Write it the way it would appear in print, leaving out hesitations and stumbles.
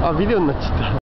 あ、ビデオになっちゃった。